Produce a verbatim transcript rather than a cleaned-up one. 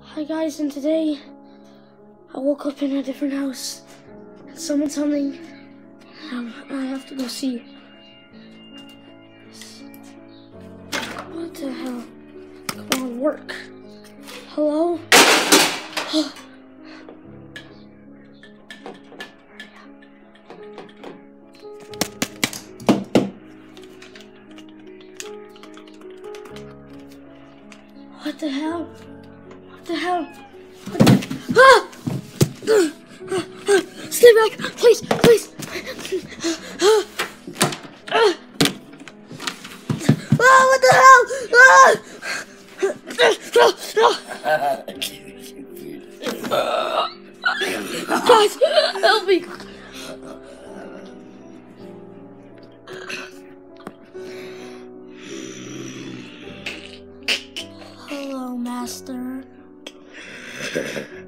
Hi guys, and today I woke up in a different house and someone told me um, I have to go see. What the hell? Come on, work. Hello? What the hell? What the hell? What the ah! Stay back, please, please. Ah, what the hell? Ah! Guys, help me. Hello, Master.